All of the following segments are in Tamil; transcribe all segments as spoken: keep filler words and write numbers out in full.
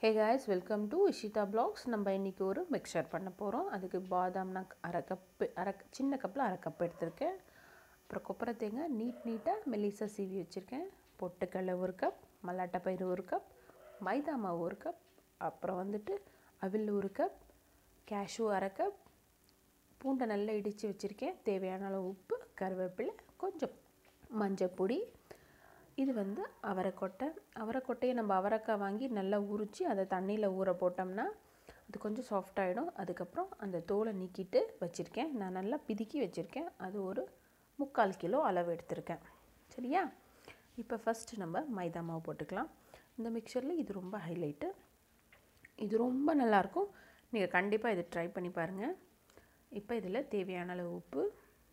Hey guys, welcome to Ishita Blogs. நம்ம இன்னைக்கு ஒரு மிக்சர் பண்ண போறோம். அதுக்கு பாதாம் நான் அரை கப் அரை சின்ன கப்ல அரை கப் எடுத்துர்க்கேன். அப்புறம் கொப்பரை தேங்காய் நீட் நீட்டா மெல்லிசா சீவி வச்சிருக்கேன். பொட்டுக்கடலை ஒரு கப், மல்லாட்டை பயிறு ஒரு கப், மைதா மாவு ஒரு கப், அப்புறம் வந்துட்டு அவில் ஒரு கப், கேஷ்யூ அரை கப், பூண்டை நல்லா இடித்து வச்சிருக்கேன். தேவையான அளவு உப்பு, கருவேப்பிலை, கொஞ்சம் மஞ்சள் பொடி. இது வந்து அவரைக்கொட்டை. அவரைக்கொட்டையை நம்ம அவரைக்காய் வாங்கி நல்லா உரித்து அதை தண்ணியில் ஊற போட்டோம்னா அது கொஞ்சம் சாஃப்ட் ஆகிடும். அதுக்கப்புறம் அந்த தோலை நீக்கிட்டு வச்சுருக்கேன். நான் நல்லா பிதுக்கி வச்சுருக்கேன். அது ஒரு முக்கால் கிலோ அளவு எடுத்திருக்கேன். சரியா? இப்போ ஃபஸ்ட்டு நம்ம மைதா மாவு போட்டுக்கலாம். இந்த மிக்சரில் இது ரொம்ப ஹைலைட்டு. இது ரொம்ப நல்லாயிருக்கும். நீங்கள் கண்டிப்பாக இதை ட்ரை பண்ணி பாருங்கள். இப்போ இதில் தேவையான அளவு உப்பு.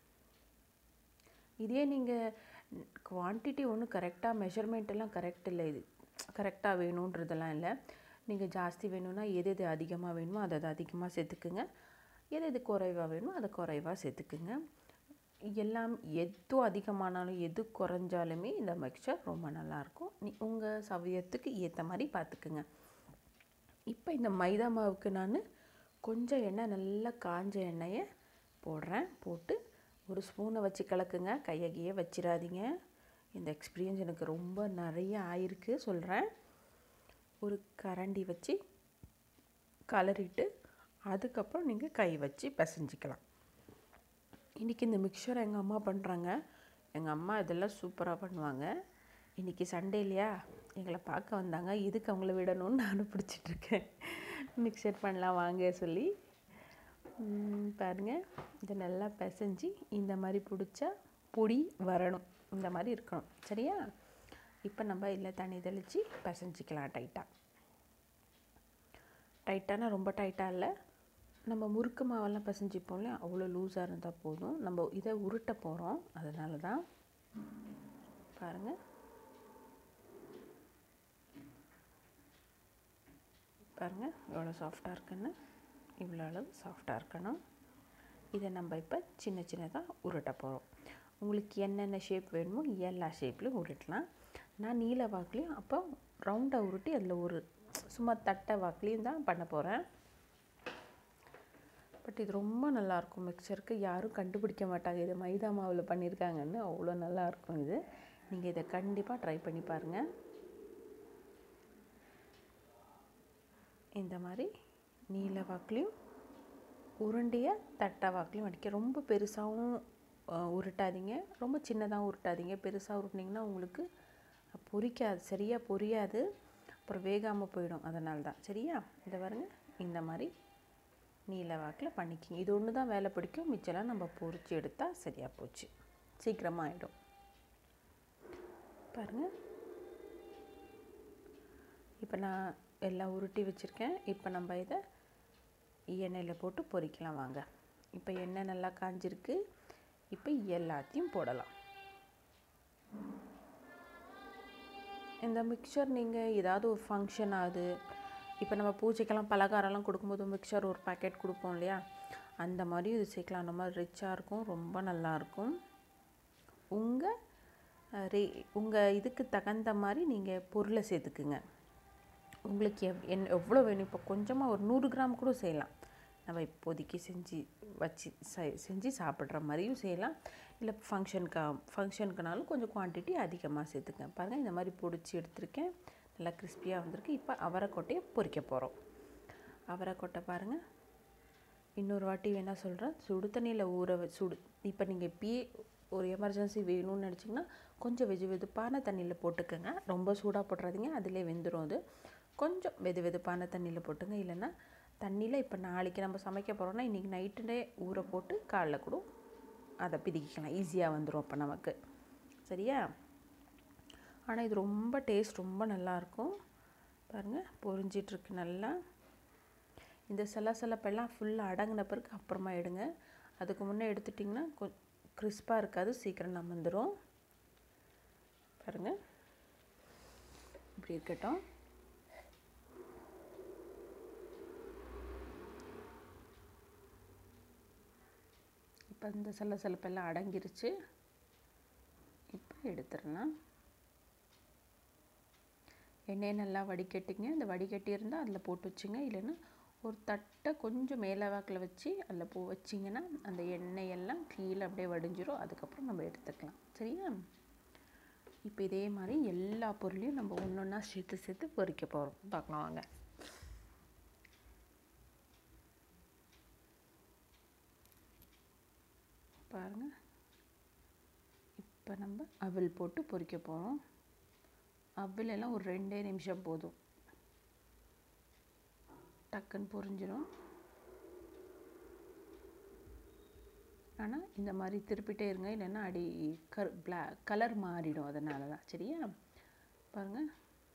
இதே நீங்கள் குவான்டிட்டி ஒன்றும் கரெக்டாக மெஷர்மெண்ட் எல்லாம் கரெக்ட் இல்லை. இது கரெக்டாக வேணுன்றதெல்லாம் இல்லை. நீங்கள் ஜாஸ்தி வேணும்னா எது எது அதிகமாக வேணுமோ அதை அதை அதிகமாக சேர்த்துக்குங்க. எது எது குறைவாக வேணுமோ அதை குறைவாக சேர்த்துக்குங்க. எல்லாம் எது அதிகமானாலும் எது குறைஞ்சாலுமே இந்த மிக்சர் ரொம்ப நல்லாயிருக்கும். நீ உங்கள் சௌகரியத்துக்கு ஏற்ற மாதிரி பார்த்துக்குங்க. இப்போ இந்த மைதா மாவுக்கு நான் கொஞ்சம் எண்ணெய் நல்லா காஞ்ச எண்ணெயை போடுறேன். போட்டு ஒரு ஸ்பூனை வச்சு கலக்குங்க. கையகையே வச்சிடாதீங்க. இந்த எக்ஸ்பீரியன்ஸ் எனக்கு ரொம்ப நிறைய ஆயிருக்கு சொல்கிறேன். ஒரு கரண்டி வச்சு கலரிட்டு அதுக்கப்புறம் நீங்கள் கை வச்சு பிசைஞ்சிக்கலாம். இன்றைக்கி இந்த மிக்சர் எங்கள் அம்மா பண்ணுறாங்க. எங்கள் அம்மா இதெல்லாம் சூப்பராக பண்ணுவாங்க. இன்றைக்கி சண்டே இல்லையா, எங்களை பார்க்க வந்தாங்க. இதுக்கு அவங்கள விடணும்னு நானும் பிடிச்சிட்ருக்கேன். மிக்சர் பண்ணலாம் வாங்க சொல்லி. பாருங்கள், இதை நல்லா பிசைஞ்சு இந்த மாதிரி பிடிச்சா பொடி வரணும். இந்த மாதிரி இருக்கணும். சரியா? இப்போ நம்ம இதில் தண்ணி தெளித்து பிசைஞ்சிக்கலாம். டைட்டாக டைட்டானா ரொம்ப டைட்டாக இல்லை. நம்ம முறுக்கு மாவெல்லாம் பிசைஞ்சிப்போம் இல்லையா, அவ்வளோ லூஸாக இருந்தால் போதும். நம்ம இதை உருட்ட போகிறோம். அதனால தான் பாருங்கள். பாருங்கள் எவ்வளோ சாஃப்டாக இருக்குன்னு. இவ்வளோ அளவு சாஃப்டாக இருக்கணும். இதை நம்ம இப்போ சின்ன சின்னதாக உருட்ட போகிறோம். உங்களுக்கு என்னென்ன ஷேப் வேணுமோ எல்லா ஷேப்லையும் உருட்டலாம். நான் நீல வாக்குலேயும் அப்போ ரவுண்டாக உருட்டி அதில் ஒரு சும்மா தட்டை வாக்குலேயும் தான் பண்ண போகிறேன். பட் இது ரொம்ப நல்லாயிருக்கும். மிக்சருக்கு யாரும் கண்டுபிடிக்க மாட்டாங்க இது மைதா மாவில் பண்ணியிருக்காங்கன்னு. அவ்வளோ நல்லாயிருக்கும் இது. நீங்கள் இதை கண்டிப்பாக ட்ரை பண்ணி பாருங்கள். இந்த மாதிரி நீல வாக்குலேயும் உருண்டைய தட்டை வாக்குலையும் அடிக்க. ரொம்ப பெருசாகவும் உருட்டாதீங்க, ரொம்ப சின்னதாகவும் உருட்டாதீங்க. பெருசாக உருட்டினீங்கன்னா உங்களுக்கு பொரிக்காது, சரியாக பொரியாது, அப்புறம் வேகாமல் போயிடும். அதனால தான். சரியா? இதை பாருங்க, இந்த மாதிரி நீல வாக்கில் பண்ணிக்கிங்க. இது ஒன்று தான் வேலை பிடிக்கும். மிச்சம்லாம் நம்ம பொரிச்சு எடுத்தால் சரியாக போச்சு, சீக்கிரமாக ஆகிடும். பாருங்கள், இப்போ நான் எல்லாம் உருட்டி வச்சுருக்கேன். இப்போ நம்ம இதை எண்ணெயில் போட்டு பொரிக்கலாம் வாங்க. இப்போ எண்ணெய் நல்லா காஞ்சிருக்கு. இப்போ எல்லாத்தையும் போடலாம். இந்த மிக்சர் நீங்கள் ஏதாவது ஒரு ஃபங்க்ஷன் ஆகுது, இப்போ நம்ம பூஜைக்கெல்லாம் பலகாரம்லாம் கொடுக்கும்போது மிக்சர் ஒரு பேக்கெட் கொடுப்போம் இல்லையா, அந்த மாதிரி இது சேர்க்கலாம். அந்த மாதிரி ரிச்சாக இருக்கும், ரொம்ப நல்லாயிருக்கும். உங்கள் ரே உங்கள் இதுக்கு தகுந்த மாதிரி நீங்கள் பொருளை சேர்த்துக்குங்க. உங்களுக்கு எவ் என் எவ்வளோ வேணும். இப்போ கொஞ்சமாக ஒரு நூறு கிராம் கூட செய்யலாம். நம்ம இப்போதைக்கு செஞ்சு வச்சு செஞ்சு சாப்பிட்ற மாதிரியும் செய்யலாம். இல்லை ஃபங்க்ஷனுக்கா ஃபங்க்ஷனுக்குனாலும் கொஞ்சம் குவான்டிட்டி அதிகமாக சேர்த்துக்க. பாருங்கள், இந்த மாதிரி பொடிச்சு எடுத்துருக்கேன். நல்லா கிறிஸ்பியாக வந்திருக்கு. இப்போ அவரைக்கொட்டையை பொரிக்க போகிறோம். அவரைக்கொட்டை பாருங்கள், இன்னொரு வாட்டி வேணால் சொல்கிறேன். சுடு தண்ணியில் ஊற வ சுடு இப்போ நீங்கள் இப்பயே ஒரு எமர்ஜென்சி வேணும்னு நினச்சிங்கன்னா கொஞ்சம் வெது வெதுப்பான தண்ணியில் போட்டுக்கோங்க. ரொம்ப சூடாக போட்டுறாதீங்க, அதிலே வெந்துடும். அது கொஞ்சம் வெது வெதுப்பான தண்ணியில் போட்டுங்க. இல்லைன்னா தண்ணியில் இப்போ நாளைக்கு நம்ம சமைக்க போகிறோன்னா இன்றைக்கி நைட்டுடே ஊற போட்டு காலைல கூட அதை பிதிக்கலாம். ஈஸியாக வந்துடும் அப்போ நமக்கு. சரியா? ஆனால் இது ரொம்ப டேஸ்ட் ரொம்ப நல்லாயிருக்கும். பாருங்கள், பொரிஞ்சிட்ருக்கு நல்லா. இந்த சலசலப்பெல்லாம் ஃபுல்லாக அடங்கின பிறகு அப்புறமா எடுங்க. அதுக்கு முன்னே எடுத்துட்டிங்கன்னா கொ கிறிஸ்பாக இருக்காது, சீக்கிரம் நம்ம வந்துடும். பாருங்கள், இப்படி இருக்கட்டும். இப்போ இந்த சலசலப்பெல்லாம் அடங்கிருச்சு. இப்போ எடுத்துடலாம். எண்ணெயை நல்லா வடிகட்டிங்க. அந்த வடிகட்டி இருந்தால் அதில் போட்டு வச்சுங்க. இல்லைன்னா ஒரு தட்டை கொஞ்சம் மேலே வாக்கில் வச்சு அதில் போ வச்சிங்கன்னா அந்த எண்ணெயெல்லாம் கீழே அப்படியே வடிஞ்சிரும். அதுக்கப்புறம் நம்ம எடுத்துக்கலாம். சரியா? இப்போ இதே மாதிரி எல்லா பொருளையும் நம்ம ஒன்று ஒன்றா சேர்த்து சேர்த்து பொரிக்க போகிறோம். பார்க்கலாம் வாங்க. பாருங்கள், இப்போ நம்ம அவல் போட்டு பொரிக்க போகிறோம். அவல் எல்லாம் ஒரு ரெண்டே நிமிஷம் போதும், டக்குன்னு பொரிஞ்சிடும். ஆனால் இந்த மாதிரி திருப்பிட்டே இருங்க, இல்லைன்னா அடி கர் பிளாக் கலர் மாறிடும். அதனால தான். சரியா? பாருங்கள்,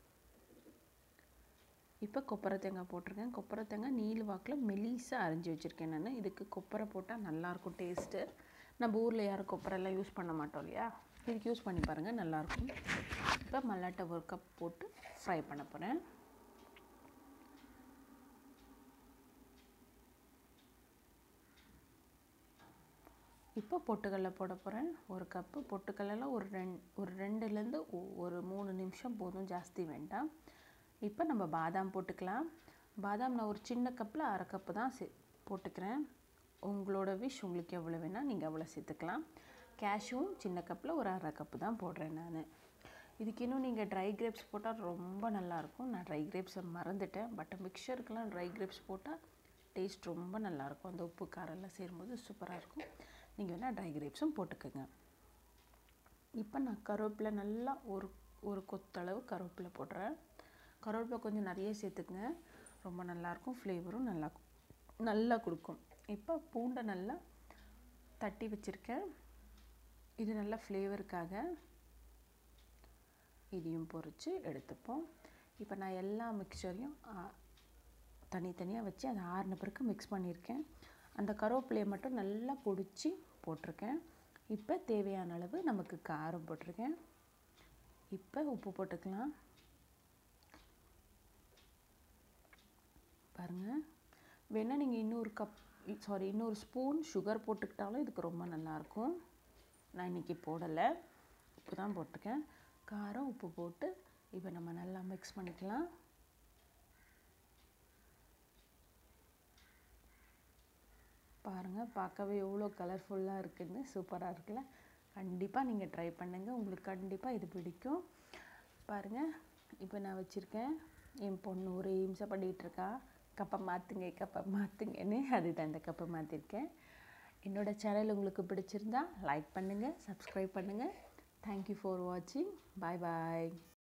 இப்போ கொப்பரை தேங்காய் போட்டிருக்கேன். கொப்பரை தேங்காய் நீல வாக்கில் மெலிசாக அரைஞ்சி வச்சுருக்கேன் நான். இதுக்கு கொப்பரை போட்டால் நல்லாயிருக்கும் டேஸ்ட்டு. நம்ம ஊரில் யாரும் கொப்பரைலாம் யூஸ் பண்ண மாட்டோம் இல்லையா? இதுக்கு யூஸ் பண்ணி பாருங்கள், நல்லாயிருக்கும். இப்போ மல்லாட்டை ஒரு கப் போட்டு ஃப்ரை பண்ண போகிறேன். இப்போ பொட்டுக்கடலை போட போகிறேன். ஒரு கப்பு பொட்டுக்கடலை ஒரு ரெண்டு ஒரு ரெண்டுலேருந்து ஒரு மூணு நிமிஷம் போதும், ஜாஸ்தி வேண்டாம். இப்போ நம்ம பாதாம் போட்டுக்கலாம். பாதாம் நான் ஒரு சின்ன கப்பில் அரை கப்பு தான் சே போட்டுக்கிறேன். உங்களோட விஷ், உங்களுக்கு எவ்வளோ வேணால் நீங்கள் அவ்வளோ சேர்த்துக்கலாம். கேஷ்யூவும் சின்ன கப்பில் ஒரு அரை கப்பு தான் போடுறேன் நான். இதுக்கு இன்னும் நீங்கள் ட்ரை கிரேப்ஸ் போட்டால் ரொம்ப நல்லாயிருக்கும். நான் ட்ரை கிரேப்ஸை மறந்துட்டேன். பட் மிக்சருக்கெலாம் ட்ரை கிரேப்ஸ் போட்டால் டேஸ்ட் ரொம்ப நல்லாயிருக்கும். அந்த உப்பு காரெல்லாம் சேரும்போது சூப்பராக இருக்கும். நீங்கள் வேணால் ட்ரை கிரேப்ஸும் போட்டுக்கோங்க. இப்போ நான் கருவேப்பிலை நல்லா ஒரு ஒரு கொத்தளவு கருவேப்பிலை போடுறேன். கருவேப்பிலை கொஞ்சம் நிறைய சேர்த்துக்குங்க, ரொம்ப நல்லாயிருக்கும். ஃப்ளேவரும் நல்லா நல்லா கொடுக்கும். இப்போ பூண்டை நல்லா தட்டி வச்சுருக்கேன். இது நல்லா ஃப்ளேவருக்காக இதையும் பொரித்து எடுத்துப்போம். இப்போ நான் எல்லா மிக்சரையும் தனித்தனியாக வச்சு அதை ஆறின பிறகு மிக்ஸ் பண்ணியிருக்கேன். அந்த கருவேப்பிலையை மட்டும் நல்லா பொடிச்சு போட்டிருக்கேன். இப்போ தேவையான அளவு நமக்கு காரம் போட்டிருக்கேன். இப்போ உப்பு போட்டுக்கலாம். பாருங்கள், வேணால் நீங்கள் இன்னொரு கப் சாரி இன்னொரு ஸ்பூன் சுகர் போட்டுக்கிட்டாலும் இதுக்கு ரொம்ப நல்லாயிருக்கும். நான் இன்றைக்கி போடலை, உப்பு தான் போட்டிருக்கேன். காரம் உப்பு போட்டு இப்போ நம்ம நல்லா மிக்ஸ் பண்ணிக்கலாம். பாருங்கள், பார்க்கவே எவ்வளோ கலர்ஃபுல்லாக இருக்குதுன்னு, சூப்பராக இருக்குல்ல? கண்டிப்பாக நீங்கள் ட்ரை பண்ணுங்கள், உங்களுக்கு கண்டிப்பாக இது பிடிக்கும். பாருங்கள், இப்போ நான் வச்சுருக்கேன். என் பொண்ணு ஒரே இம்சை பண்ணிகிட்ருக்கா, கப்பை மாற்றுங்க கப்பை மாற்றுங்கன்னு. அதுதான் இந்த கப்பை மாற்றிருக்கேன். என்னோடய சேனல் உங்களுக்கு பிடிச்சிருந்தா லைக் பண்ணுங்கள், சப்ஸ்கிரைப் பண்ணுங்கள். தேங்க்யூ ஃபார் வாட்சிங். பாய் பாய்.